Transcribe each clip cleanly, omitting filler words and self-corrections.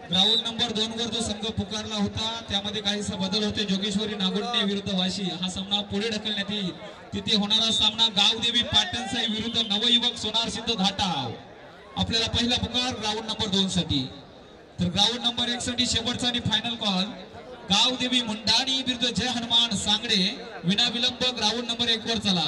Ground number 2 वर जो संघ पुकारला होता त्यामध्ये काहीसा बदल होते. जोगेश्वरी नागोटणे विरुद्ध वाशी हा सामना पुढे ढकलण्यात येईल. तिथे होणारा सामना गावदेवी पाटणसाई विरुद्ध नवयुवक सोनार सिद्ध घाटाव. आपल्याला पहिला पुकार ग्राउंड नंबर 2 साठी. तर ग्राउंड नंबर 1 साठी शेवटचा आणि फायनल कॉल गावदेवी मुंडाणी विरुद्ध जय हनुमान सांगडे. विनाविलंब ग्राउंड नंबर 1 वर चला.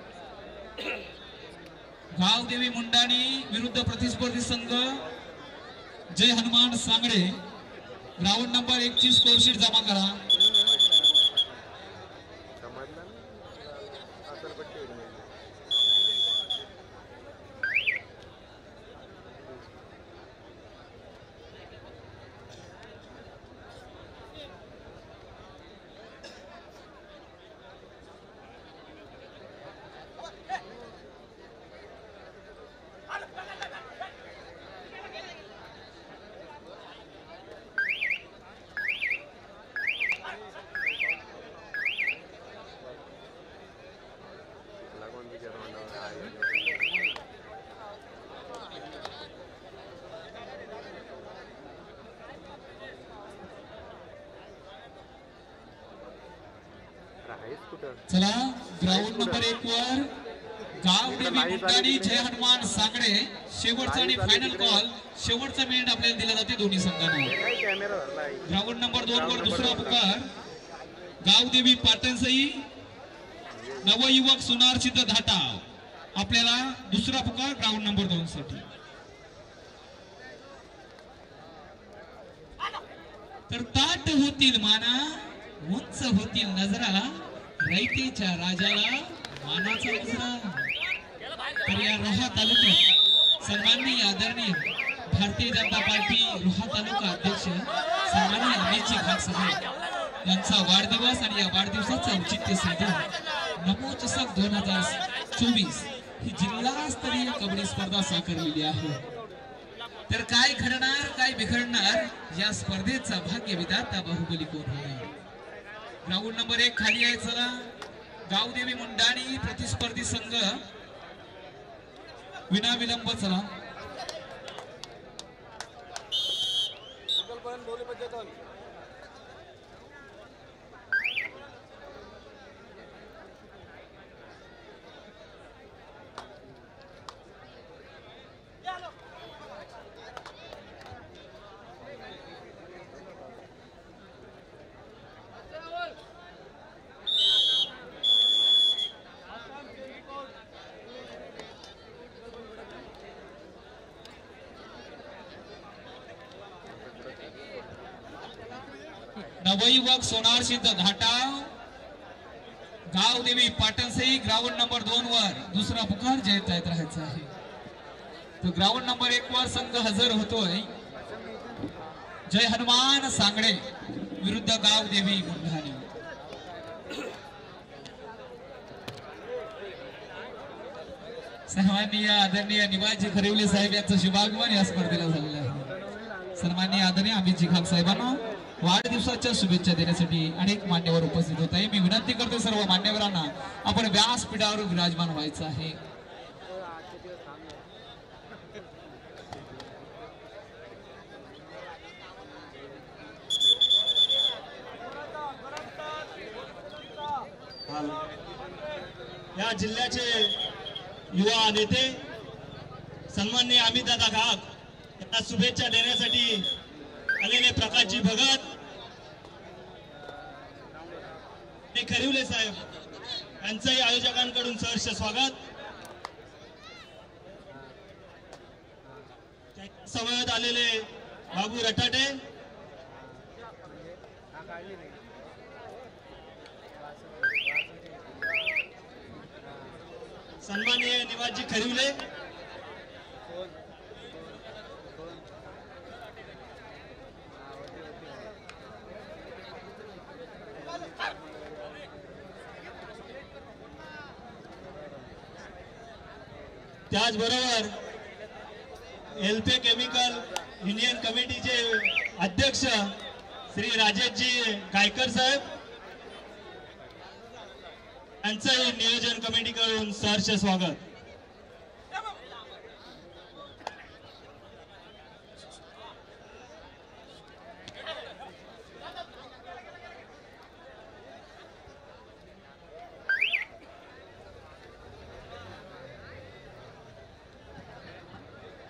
गावदेवी मुंडाणी विरुद्ध प्रतिस्पर्धी संघ जय हनुमान सांगडे. ग्राउंड नंबर 1 ची स्कोरशीट जमा करा. चला ग्राउंड नंबर 1 वर गावदेवी मुंडाणी जय हनुमान सांगडे. शेवटचा आणि फायनल कॉल शेवटचा मिनिट आपल्याला दिला जाते दोन्ही संघांना. ग्राउंड नंबर 2 वर दुसरा पुकार गावदेवी पाटणसई नवयुवक सोनार सिद्ध घाटा. आपल्याला दुसरा पुकार ग्राउंड नंबर 2 साठी. तर ताट होतील माना उंच होतील नजरा रयतेच्या राजाला मानाचा मुजरा. तर या रोहा तालुक्यात सन्माननीय आदरणीय भारतीय जनता पार्टी रोहा तालुका अध्यक्ष सन्माननीय अमितजी खान साहेब यांचा वाढदिवस आणि या वाढदिवसाचं औचित्य साधून नमो चषक 2024 ही जिल्हास्तरीय कबड्डी स्पर्धा साकारलेली आहे. तर काय घडणार काय बिघडणार या स्पर्धेचा भाग्य विधाता बाहुबली कोण होणार. ग्राउंड नंबर 1 खाली आहे. चला गावदेवी मुंडाणी प्रतिस्पर्धी संघ विनाविलंब चला. नवयुवक सोनार सिद्ध घाटा गावदेवी पाटणसई ग्राउंड नंबर 2 वर दुसरा पुकार जयत राहायचा आहे. तो ग्राउंड नंबर 1 वर संघ हजर होतोय जय हनुमान सांगडे विरुद्ध गावदेवी मुंडाणी. सन्माननीय आदरणीय निवाजी खरिवले साहेब यांचं शुभागमन या स्पर्धेला झालेलं आहे. सन्माननीय आदरणीय अमितजी खान साहेबांना वाढदिवसाच्या शुभेच्छा देण्यासाठी अनेक मान्यवर उपस्थित होत आहे. मी विनंती करतो सर्व मान्यवरांना आपण व्यासपीठावर विराजमान व्हायचं आहे. या जिल्ह्याचे युवा नेते सन्माननीय अमितदादा घाग यांना शुभेच्छा देण्यासाठी आलेले प्रकाशजी भगत खरिवले साहेब यांचंही आयोजकांकडून सहर्ष स्वागत. समवेत आलेले बाबू रटाटे सन्माननीय निवाजी खरिवले त्याचबरोबर एलपे केमिकल युनियन कमिटीचे अध्यक्ष श्री राजेशजी गायकर साहेब यांचंही नियोजन कमिटीकडून सहर्ष स्वागत.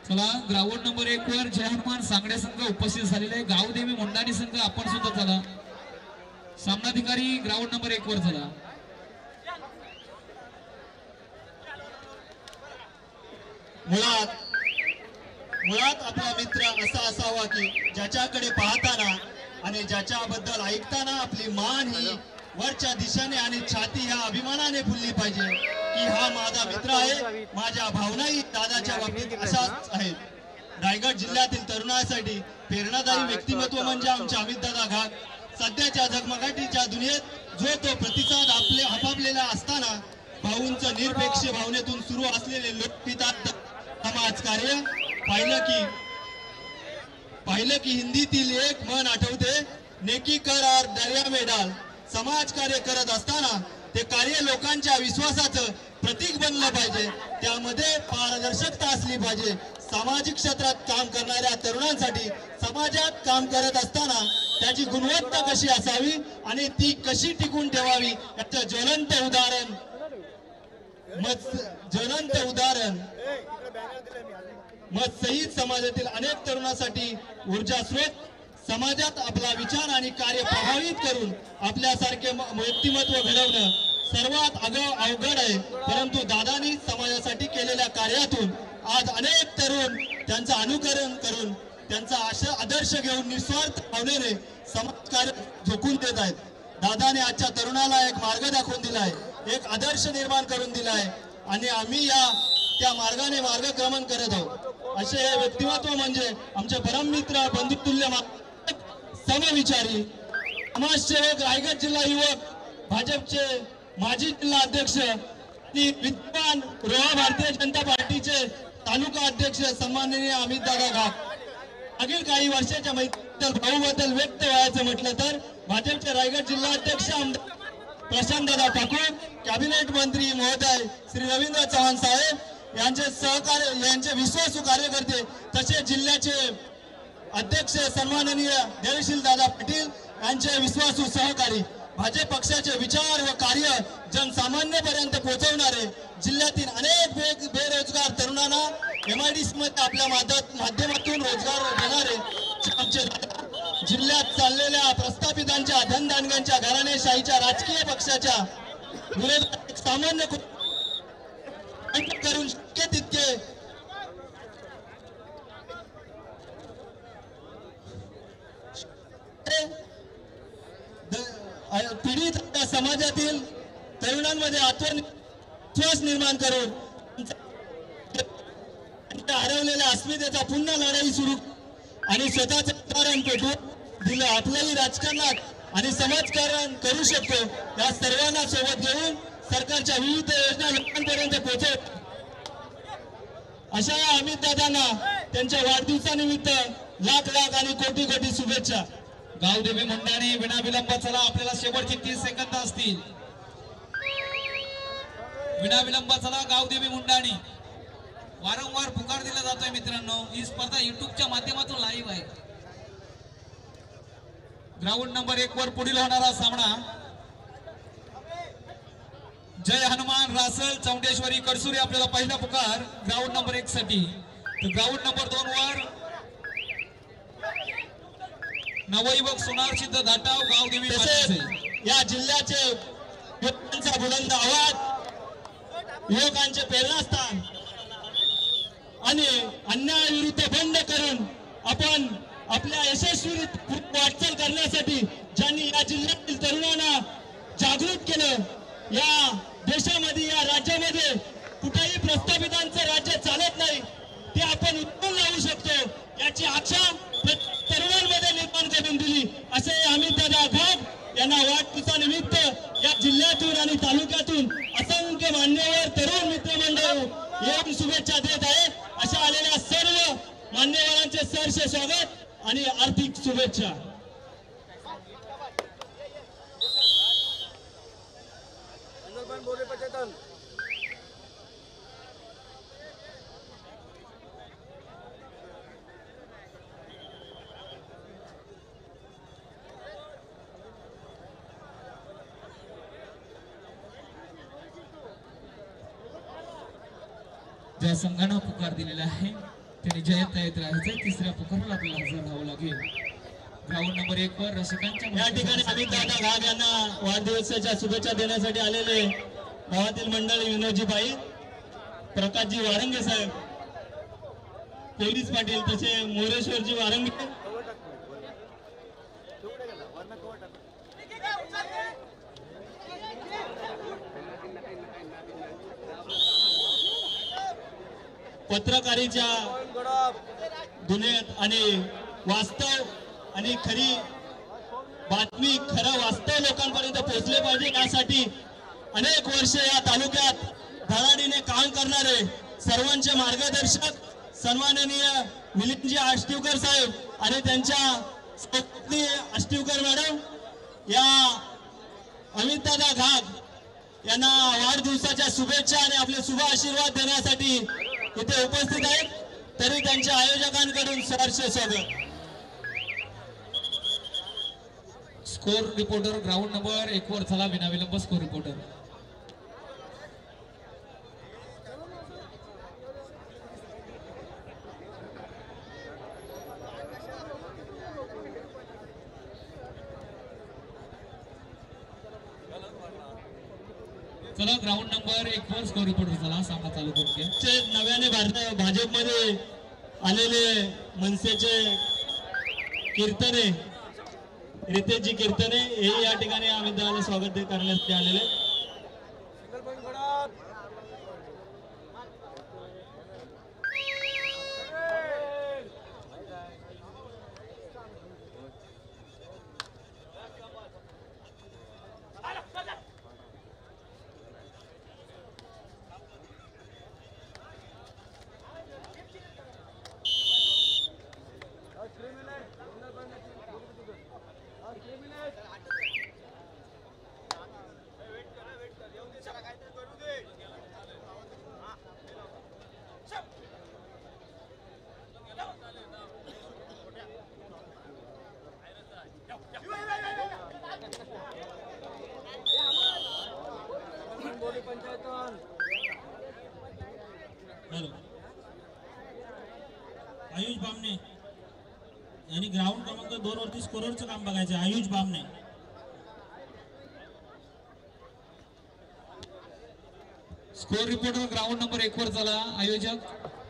चला ग्राउंड नंबर 1 वर जय हनुमान सांगडे संघ उपस्थित झालेले आहे. गावदेवी मुंडाणी संघ आपण सुद्धा चला. सामनाधिकारी ग्राउंड नंबर 1 वर चला. मुळात आपला मित्र असा असावा की ज्याच्याकडे पाहताना आणि ज्याच्याबद्दल ऐकताना आपली मान ही वरच्या दिशेने आणि छाती ह्या अभिमानाने फुलली पाहिजे की हा माझा मित्र आहे. माझ्या भावनाही दादाच्या बाबतीत अशाच आहेत. रायगड जिल्ह्यातील तरुणांसाठी प्रेरणादायी व्यक्तिमत्व म्हणजे आमचे अमितदादा घाग. सध्याच्या झगमगाटीच्या दुनियेत जो तो प्रतिसाद आपापलेला असताना भाऊंचं निरपेक्ष भावनेतून सुरू असलेले लोकहितार्थ समाज कार्य पाहिलं की हिंदीतील एक म्हण आठवते, नेकी कर और दर्या में डाल. समाज कार्य करत असताना ते कार्य लोकांच्या विश्वासाचं प्रतीक बनलं पाहिजे. त्यामध्ये पारदर्शकता असली पाहिजे. सामाजिक क्षेत्रात काम करणाऱ्या तरुणांसाठी समाजात काम करत असताना त्याची गुणवत्ता कशी असावी आणि ती कशी टिकून ठेवावी याचं ज्वलंत उदाहरण मत सहित समाजातील अनेक तरुणांसाठी ऊर्जा स्रोत. समाजात आपला विचार आणि कार्य प्रभावित करून आपल्यासारखे व्यक्तिमत्व घडवणं सर्वात अवघड आहे. परंतु दादांनी समाजासाठी केलेल्या कार्यातून आज अनेक तरुण त्यांचं अनुकरण करून त्यांचा आदर्श घेऊन निस्वार्थ भावनेने समाजकार्य झोकून देत आहेत. दादाने आजच्या तरुणाला एक मार्ग दाखवून दिला आहे, एक आदर्श निर्माण करून दिला आहे आणि आम्ही त्या मार्गाने मार्गक्रमण करत आहोत. असे हे व्यक्तिमत्व म्हणजे आमचे परममित्र बंधुतुल्य समविचारी समाजसेवक, रायगड जिल्हा युवक भाजपचे माजी जिल्हा अध्यक्ष आणि विद्यमान रोहा भारतीय जनता पार्टीचे तालुका अध्यक्ष सन्माननीय अमितदादा घाग. मागील काही वर्षाच्या मैत्रीबद्दल भाऊबद्दल व्यक्त व्हायचं म्हटलं तर भाजपचे रायगड जिल्हा अध्यक्ष आमदार प्रशांतदादा ठाकूर, कॅबिनेट मंत्री महोदय श्री रवींद्र चव्हाण साहेब यांचे विश्वासू कार्यकर्ते, तसेच जिल्ह्याचे अध्यक्ष सन्माननीय देवशील दादा पाटील यांचे विश्वासू सहकारी. भाजप पक्षाचे विचार व कार्य जनसामान्यपर्यंत पोहोचवणारे, जिल्ह्यातील अनेक बेरोजगार तरुणांना MIDC मध्ये आपल्या माध्यमातून रोजगार देणारे आमचे जिल्ह्यात चाललेल्या प्रस्थापितांच्या धनदानग्यांच्या घराणेशाहीच्या राजकीय पक्षाच्या विरोधात सामान्य करून शक्य तितके पीडित समाजातील तरुणांमध्ये आत्मविश्वास निर्माण करून हरवलेल्या अस्मितेचा पुन्हा लढाई सुरू आणि स्वतःचं उदाहरण पेटवून दिलं. आपल्याही राजकारणात आणि समाजकारण करू शकतो या सर्वांना सोबत घेऊन सरकारच्या विविध योजना लोकांपर्यंत पोहोचत. अशा या अमितदादांना त्यांच्या वाढदिवसानिमित्त लाख आणि कोटी शुभेच्छा. गावदेवी मुंडाणी विनाविलंब चला. आपल्याला शेवटची 30 सेकंद असतील. विनाविलंब चला. गावदेवी मुंडाणी. वारंवार पुकार दिला जातोय मित्रांनो. ही स्पर्धा युट्यूबच्या माध्यमातून लाईव्ह आहे. ग्राउंड नंबर 1 वर पुढील होणारा सामना जय हनुमान रासल चौंडेश्वरी कडसुरी. आपल्याला पहिला पुकार ग्राउंड नंबर 1 साठी. तर ग्राउंड नंबर 2 वर नवयुवक सोनार सिद्ध धाटाव गावदेवी. या जिल्ह्याचे युवकांचा बुलंद आवाज, युवकांचे प्रेरणास्थान आणि अन्यायाविरुद्ध बंद करून आपण आपल्या यशस्वी वाटचाल करण्यासाठी ज्यांनी या जिल्ह्यातील तरुणांना जागृत केलं, या देशामध्ये या राज्यामध्ये कुठेही प्रस्थापितांचं राज्य चालत नाही, ते आपण उचलून लावू शकतो याची आशा तरुणांमध्ये निर्माण करून दिली. असे अमितदादा घाग यांना वाढदिवसानिमित्त या जिल्ह्यातून आणि तालुक्यातून असंख्य मान्यवर तरुण मित्रमंडळ येऊन शुभेच्छा देत आहे. अशा आलेल्या सर्व मान्यवरांचे सहर्ष स्वागत आणि आर्थिक शुभेच्छा. ज्या संघानं पुकार दिलेला आहे त्यांनी जयंत येत राहायचं. तिसऱ्या पुकाराला आपल्याला हजर राहावं लागेल. ग्राउंड नंबर 1 वर रसिकांच्या या ठिकाणी अमित दादा घाग यांना वाढदिवसाच्या शुभेच्छा देण्यासाठी आलेले गावातील मंडळी विनोदजी बाई, प्रकाशजी वारंगे साहेब, पोलीस पाटील, तसे मोरेश्वरजी वारंगे, पत्रकारीच्या दुनियेत आणि वास्तव आणि खरी बातमी, खरं वास्तव लोकांपर्यंत पोहोचले पाहिजे यासाठी अनेक वर्षे या तालुक्यात धडाडीने काम करणारे सर्वांचे मार्गदर्शक सन्माननीय मिलिंदजी आष्टीवकर साहेब आणि त्यांच्या पत्नी आष्टीवकर मॅडम या अमितदादा घाग यांना वाढदिवसाच्या शुभेच्छा आणि आपले शुभ आशीर्वाद देण्यासाठी इथे उपस्थित आहेत. तरी त्यांच्या आयोजकांकडून सहर्ष स्वागत. स्कोर रिपोर्टर ग्राउंड नंबर 1 वर चला विनाविलंब स्कोर रिपोर्टर. चला ग्राउंड नंबर 1 वर स्कोर रिपोर्टर चला सामना चालू करून घ्या. नव्याने भाजपमध्ये आलेले मनसेचे कीर्तने, रितेशजी कीर्तने हे या ठिकाणी आम्ही स्वागत करण्यासाठी आलेले. आयुष बामणे यांनी ग्राउंड क्रमांक 2 वरती स्कोररचं काम बघायचं. Ayush Bamne score reporter ground number 1 वर चला. आयोजक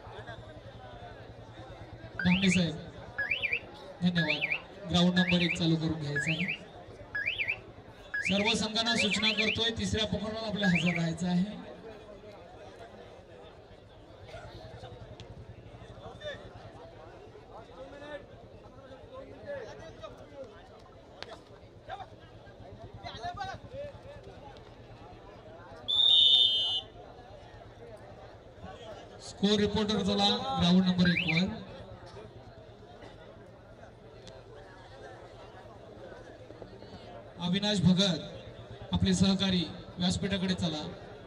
धामणे साहेब धन्यवाद. ग्राउंड नंबर 1 चालू करून घ्यायचा आहे. सर्व संघांना सूचना करतोय तिसऱ्या पुकाराला आपल्याला हजर राहायचं आहे. स्कोर रिपोर्टर चला ग्राउंड नंबर 1 वर. अविनाश भगत आपले सहकारी व्यासपीठाकडे चला.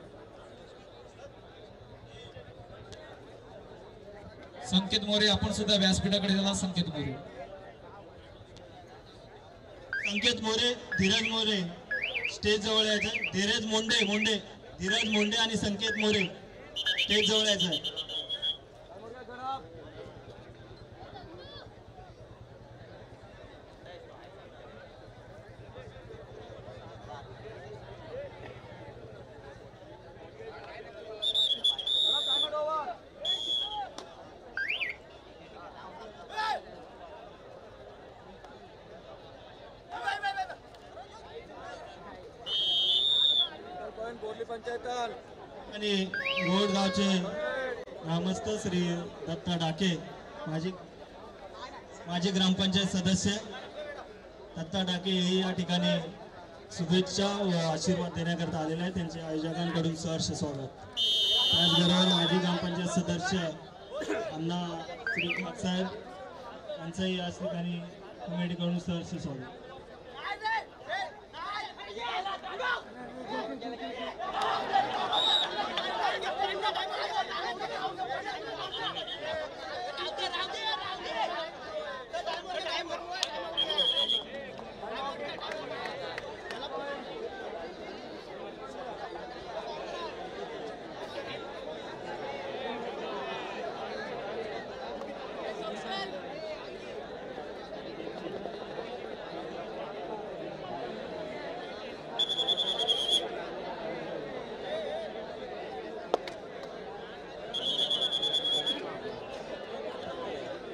संकेत मोरे आपण सुद्धा व्यासपीठाकडे चला. संकेत मोरे, संकेत मोरे, धीरज मोरे स्टेज जवळ यायचं. धीरज मोंडे, धीरज मोंडे आणि संकेत मोरे स्टेज जवळ यायचं. आणि गोडगावचे ग्रामस्थ श्री दत्ता डाके, माजी ग्रामपंचायत सदस्य दत्ता डाके हे या ठिकाणी शुभेच्छा व आशीर्वाद देण्याकरता आलेले आहेत. त्यांच्या आयोजकांकडून सहर्ष स्वागत. त्याचबरोबर माजी ग्रामपंचायत सदस्य अण्णा श्रीकांत साहेब यांचंही या ठिकाणी कमिटीकडून सहर्ष स्वागत.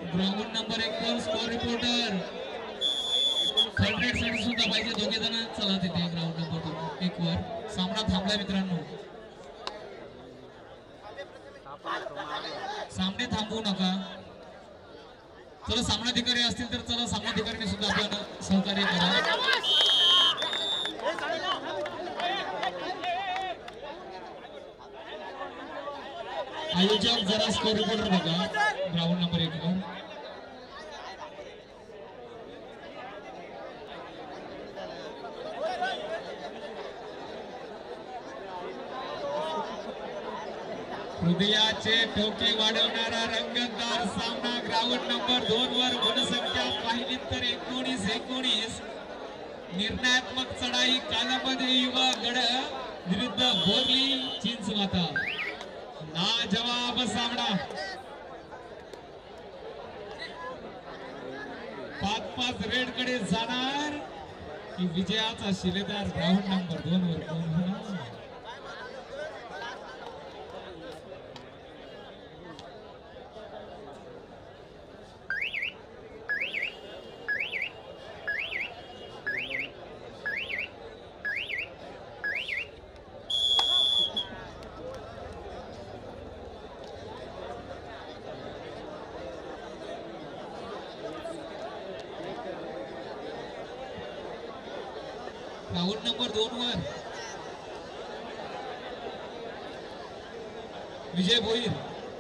ग्राउंड नंबर 1 वर स्कोर रिपोर्टर थर्ड रेड साठी सुद्धा पाहिजे दोघे जण चला तिथे ग्राउंड नंबर 1 वर सामना थांबलाय मित्रांनो सामने थांबवू नका चला सामनाधिकारी असतील तर चला सामनाधिकाऱ्यांनी सुद्धा आपल्याला सहकार्य करा आयोजक जरा स्कोर रिपोर्टर बघा ग्राउंड नंबर 1 वर हृदयाचे ठोके वाढवणारा रंगतदार सामना ग्राउंड नंबर 2 वर गुणसंख्या पाहिली तर 19-19 निर्णायात्मक चढाई कालामध्ये युवा गड विरुद्ध बोरली चिंचमाता लाजवाब सामना 5-5 रेड कडे जाणार की विजयाचा शिलेदार ग्राउंड नंबर 2 वर कोण होणार ग्राउंड नंबर 2 वर विजय भोईर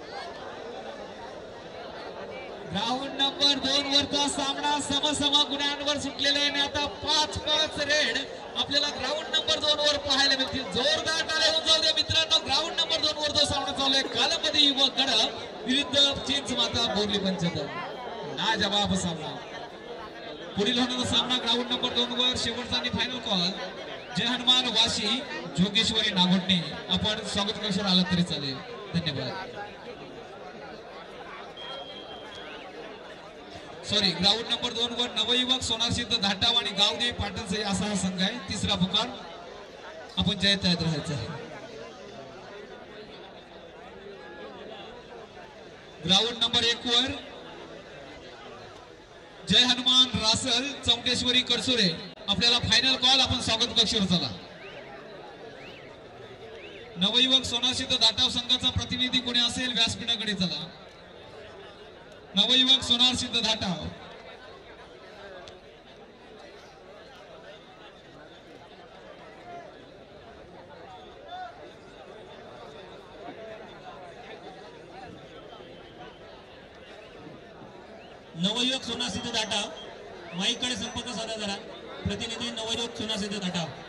ग्राउंड नंबर 2 वरचा सामना समसम गुणांवर सुटलेला आहे आणि आता 5-5 रेड आपल्याला ग्राउंड नंबर 2 वर पाहायला मिळतील जोरदार टाळ्या होऊन जाऊ द्या मित्रांनो ग्राउंड नंबर 2 वर जो सामना चालू आहे कालामध्ये युवक गड विरुद्ध चिंचमाता बोरली पंचायत लाजवाब सामना पुढील होणारा सामना ग्राउंड नंबर 2 वर शेवटचा आणि फायनल कॉल जय हनुमान वाशी जोगेश्वरी नागोटणे आपण स्वागत कक्षावर आला तरी चालेल धन्यवाद सॉरी ग्राउंड नंबर 2 वर नवयुवक सोनारसिद्ध धाटाव आणि गावदे पाटणचे असा हा संघ आहे तिसरा पुकार आपण जयत राहायचं आहे ग्राउंड नंबर 1 वर जय हनुमान रासल चौंडेश्वरी करसुरे आपल्याला फायनल कॉल आपण स्वागत कक्षावर चला नवयुवक सोनारसिद्ध दाटाव संघाचा प्रतिनिधी कोणी असेल व्यासपीठाकडे चला नवयुवक सोनारसिद्ध दाटाव नवयुवक सोनारसिद्ध दाटाव माईकडे संपर्क साधा जरा प्रतिनिधी नवयुवक सोनारसिद्ध दाटाव